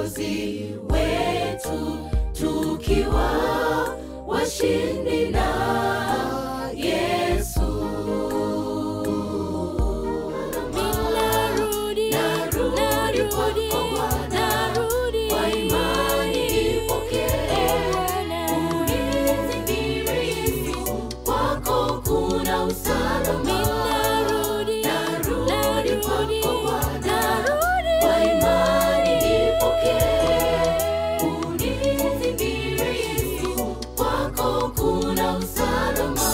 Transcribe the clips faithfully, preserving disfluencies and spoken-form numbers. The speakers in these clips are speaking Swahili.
Mwokozi wetu, tukiwa washindi na Yesu. Narudi, narudi kwako Bwana, kwa imani nipokee. Unizidiri kwako kuna usalama. Narudi, narudi kwako Bwana, kwa imani nipokee. Unizidiri kwako kuna usalama.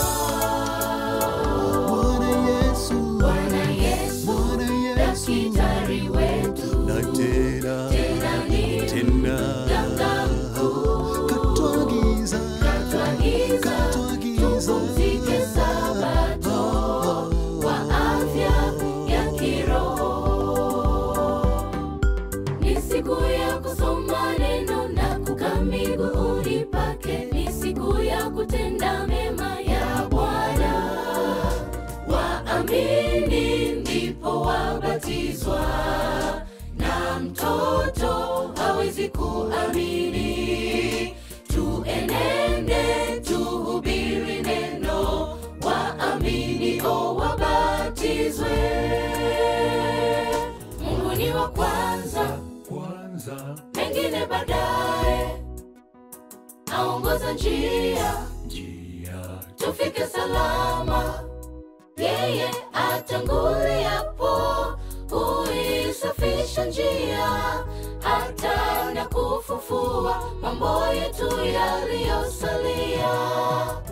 Bwana Yesu, Bwana Yesu, daktari wetu, na tena tena ni tena mganga mkuu. katuagiza Katuagiza katuagiza tupumzike Sabato kwa afya ya kiroho. Ni siku ya kusoma neno na kukaa miguuni pake. Ni siku ya kutenda mema ya Bwana. Waamini ndipo wabatizwa, na mtoto hawezi kuamini. Tuenende tuhubiri neno, waamini o wabatizwe. Mungu ni wa kwanza, kwanza mengine baadaye. Aongoza njia, njia tufike salama. Yeye atanguliapo huisafisha njia, hata na kufufua mambo yetu yaliyosalia.